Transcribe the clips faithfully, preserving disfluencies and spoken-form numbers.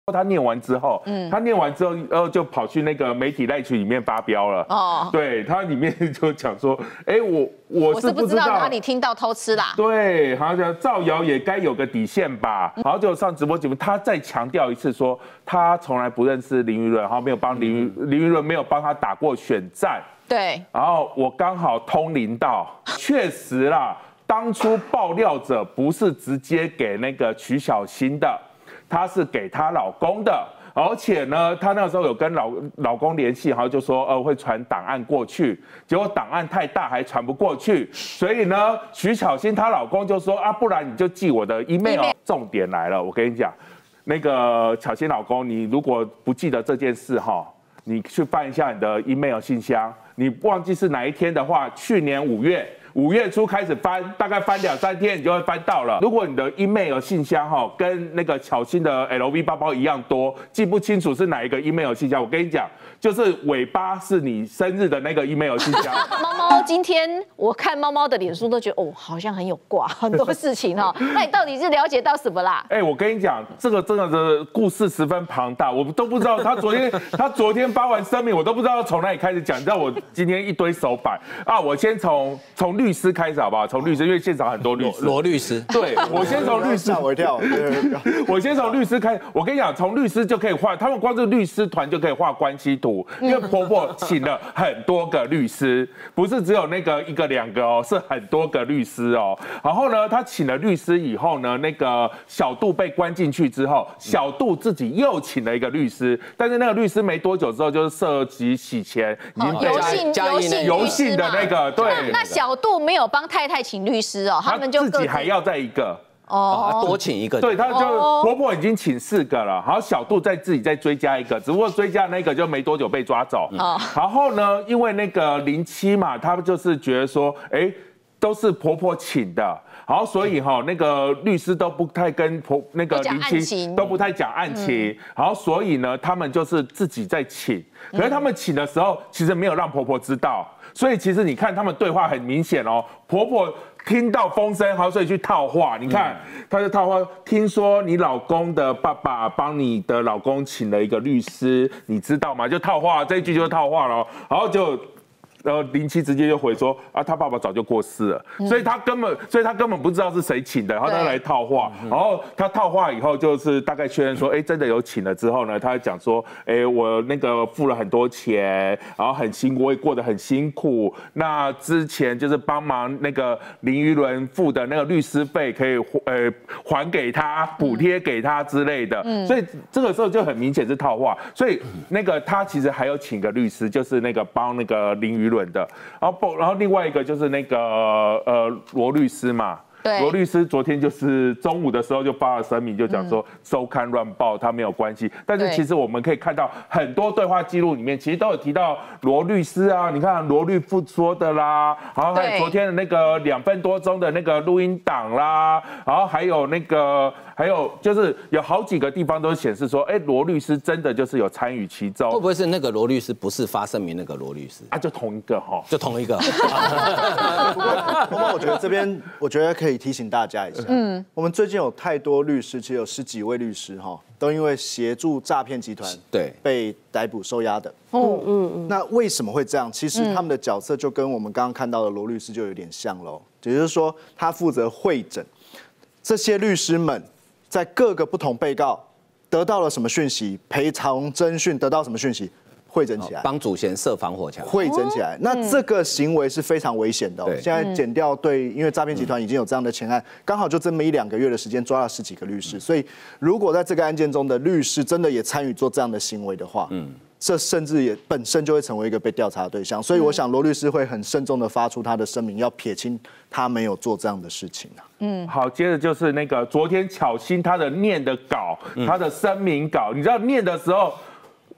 他念完之后，嗯，他念完之后，然后就跑去那个媒体赖群里面发飙了。哦，对他里面就讲说，哎，我我是不知道哪里听到偷吃啦。 对，好像造谣也该有个底线吧。然后就上直播节目，他再强调一次说，他从来不认识林于伦，然后没有帮林林于伦没有帮他打过选战。 对， 然后我刚好通灵到，确实啦，当初爆料者不是直接给那个曲小新的。她是给她老公的，而且呢，她那个时候有跟老老公联系，然后就说呃会传档案过去，结果档案太大还传不过去，所以呢，徐巧芯她老公就说啊，不然你就寄我的 email。重点来了，我跟你讲，那个巧芯老公，你如果不记得这件事哈，你去翻一下你的 email 信箱，你忘记是哪一天的话，去年五月。五月初开始翻，大概翻两三天你就会翻到了。如果你的 email 信箱哈跟那个巧芯的 L V 包包一样多，记不清楚是哪一个 email 信箱，我跟你讲，就是尾巴是你生日的那个 email 信箱。 猫猫今天我看猫猫的脸书都觉得哦，好像很有挂，很多事情哈。那你到底是了解到什么啦？ 哎、欸，我跟你讲，这个真的的故事十分庞大，我们都不知道他昨天他昨天发完声明，我都不知道从哪里开始讲。你知道我今天一堆手板啊，我先从从。律师开始好不好？从律师，因为现场很多律师。 罗律师， 对我先从律师， 吓我一跳。 我先从律师开，我跟你讲，从律师就可以画，他们光是律师团就可以画关系图，因为婆婆请了很多个律师，不是只有那个一个两个哦，是很多个律师哦。然后呢，他请了律师以后呢，那个小杜被关进去之后，小杜自己又请了一个律师，但是那个律师没多久之后就是涉及洗钱，已经被游信游信游信的那个对。 那小杜没有帮太太请律师哦，他们就自己还要再一个哦，多请一个。 对，他就婆婆已经请四个了，然后小杜再自己再追加一个，只不过追加那个就没多久被抓走。然后呢，因为那个林七嘛，他们就是觉得说，哎，都是婆婆请的。然后所以哈，那个律师都不太跟婆那个林七都不太讲案情，然后所以呢，他们就是自己在请，可是他们请的时候，其实没有让婆婆知道，所以其实你看他们对话很明显哦，婆婆听到风声，好，所以去套话，你看他的套话，听说你老公的爸爸帮你的老公请了一个律师，你知道吗？就套话，这一句就是套话了，然后就。然后林七直接就回说啊，他爸爸早就过世了，嗯、所以他根本，所以他根本不知道是谁请的，然后他来套话，然后他套话以后就是大概确认说，哎，真的有请了之后呢，他讲说，哎，我那个付了很多钱，然后很辛苦，我也过得很辛苦，那之前就是帮忙那个林于伦付的那个律师费可以呃还给他，补贴给他之类的，嗯、所以这个时候就很明显是套话，所以那个他其实还有请个律师，就是那个帮那个林于伦的，然后不，然后另外一个就是那个呃罗律师嘛，罗律师昨天就是中午的时候就发了声明，就讲说周刊乱报他没有关系，但是其实我们可以看到很多对话记录里面，其实都有提到罗律师啊，你看罗律父说的啦，然后还有昨天的那个两分多钟的那个录音档啦，然后还有那个还有就是有好几个地方都显示说，哎，罗律师真的就是有参与其中， 会不会是那个罗律师不是发声明那个罗律师啊？就同一个哈， 就同一个。 不过我觉得这边我觉得可以提醒大家一下，嗯，我们最近有太多律师，其实有十几位律师哈，都因为协助诈骗集团对被逮捕收押的。哦，嗯嗯。那为什么会这样？其实他们的角色就跟我们刚刚看到的罗律师就有点像喽，也就是说他负责会诊这些律师们在各个不同被告得到了什么讯息，赔偿侦讯得到什么讯息。汇整起来， 帮祖贤设防火墙， 汇整起来。那这个行为是非常危险的、哦。现在检调对，因为诈骗集团已经有这样的前案，刚好就这么一两个月的时间抓了十几个律师。所以，如果在这个案件中的律师真的也参与做这样的行为的话，嗯，这甚至也本身就会成为一个被调查的对象。所以，我想罗律师会很慎重的发出他的声明，要撇清他没有做这样的事情啊。 嗯，好，接着就是那个昨天巧芯他的念的稿，他的声明稿，你知道念的时候。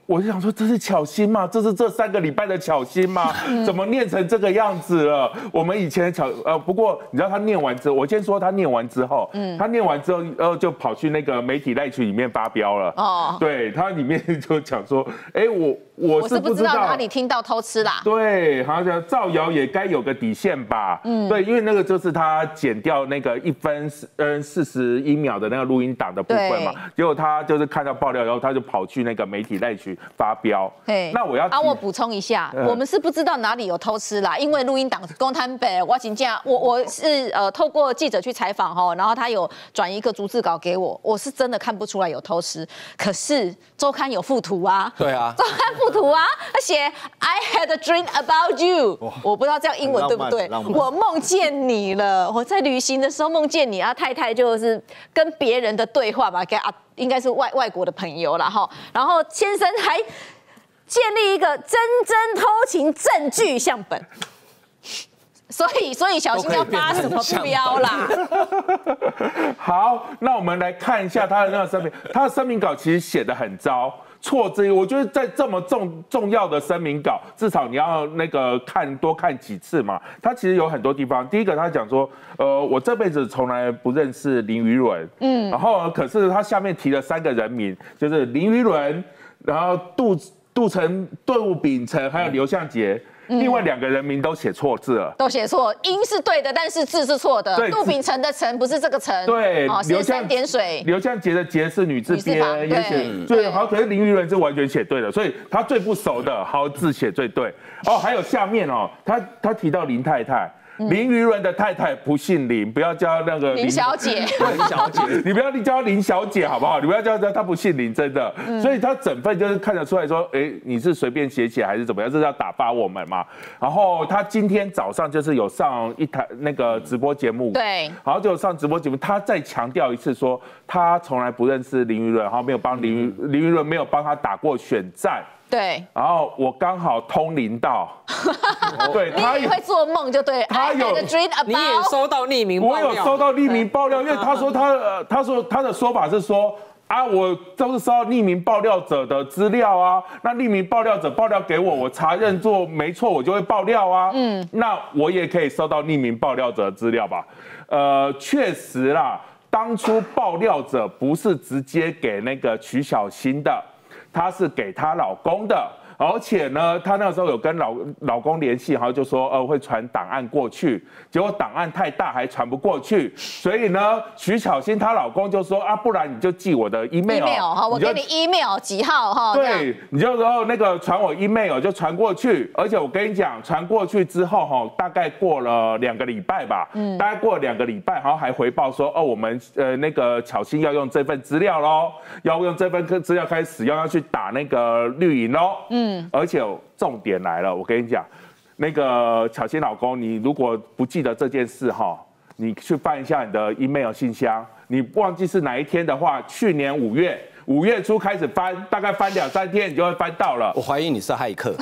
我就想说，这是巧心吗？这是这三个礼拜的巧心吗？怎么念成这个样子了？我们以前的巧呃，不过你知道他念完之后，我先说他念完之后，嗯，他念完之后，呃，就跑去那个媒体赖群里面发飙了。哦，对他里面就讲说，哎，我我是不知道哪里听到偷吃啦。 对，好像造谣也该有个底线吧。嗯，对，因为那个就是他剪掉那个一分嗯四十一秒的那个录音档的部分嘛，结果他就是看到爆料，然后他就跑去那个媒体赖群发飙。那我要啊，我补充一下，嗯、我们是不知道哪里有偷吃啦，因为录音档公摊北，我请假，我我是呃透过记者去采访哈，然后他有转一个逐字稿给我，我是真的看不出来有偷吃，可是周刊有附图啊， 对啊， 周刊附图啊，他写 I had a dream about you， 我不知道这样英文对不对，我梦见你了，我在旅行的时候梦见你啊，太太就是跟别人的对话吧，给啊。应该是外外国的朋友啦哈，然后先生还建立一个真真偷情证据相本，所以所以小心要发什么标啦。 好，那我们来看一下他的那个声明，他的声明稿其实写得很糟。错之一，我觉得在这么重重要的声明稿，至少你要那个看多看几次嘛。他其实有很多地方，第一个他讲说，呃，我这辈子从来不认识林于伦，嗯，然后可是他下面提了三个人名，就是林于伦，然后杜杜成、杜秉成，还有刘向杰。另外两个人名都写错字了， 都写错，音是对的，但是字是错的。杜秉成的成不是这个成， 对， 是三点水。 刘向杰的杰是女字边，也写对，好，可是林于伦是完全写对的，所以他最不熟的，好字写最对。哦，还有下面哦，他他提到林太太。林于伦的太太不姓林，不要叫那个林小姐。 林小姐，你不要叫林小姐好不好？你不要叫她，她不姓林，真的。嗯、所以她整份就是看得出来说，哎，你是随便写起来还是怎么样？这是要打发我们嘛？然后她今天早上就是有上一台那个直播节目， 对， 然后就上直播节目，她再强调一次说，她从来不认识林于伦，然后没有帮林林于伦没有帮她打过选战。 对， 然后我刚好通灵到， 对他也会做梦就对， 他有，你也收到匿名爆料， 我有收到匿名爆料，因为他说他呃，他说他的说法是说啊，我都是收到匿名爆料者的资料啊，那匿名爆料者爆料给我，我查认做没错，我就会爆料啊，嗯，那我也可以收到匿名爆料者的资料吧？呃，确实啦，当初爆料者不是直接给那个曲小新的。她是给她老公的，而且呢，她那个时候有跟老老公联系，然后就说呃会传档案过去，结果档案太大还传不过去，所以呢，徐巧芯她老公就说啊，不然你就寄我的 email， 哈，我给你 email 几号哈， 对，你就说那个传我 email 就传过去，而且我跟你讲，传过去之后哈，大概过了两个礼拜吧，嗯，大概过了两个礼拜，然后还回报说哦，我们呃那个巧芯要用这份资料喽，要用这份资料开始使用，要去打那个绿营喽，嗯，而且重点来了，我跟你讲，那个巧芯老公，你如果不记得这件事哈，你去翻一下你的 email 信箱，你忘记是哪一天的话，去年五月。五月初开始翻，大概翻两三天，你就会翻到了。 我怀疑你是骇客。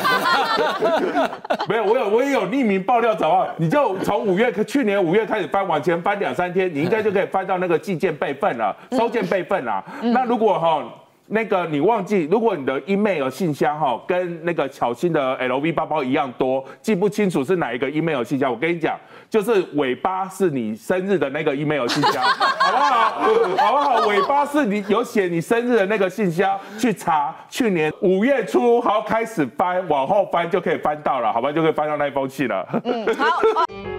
没有，我有我也有匿名爆料者啊，你就从五月去年五月开始翻，往前翻两三天，你应该就可以翻到那个寄件备份了，收件备份了。嗯、那如果哈。那个你忘记，如果你的 email 信箱哈跟那个巧芯的 L V 包包一样多，记不清楚是哪一个 email 信箱，我跟你讲，就是尾巴是你生日的那个 email 信箱，好不好？好不好？尾巴是你有写你生日的那个信箱，去查去年五月初，好开始翻，往后翻就可以翻到了，好吧？就可以翻到那封信了。嗯，好。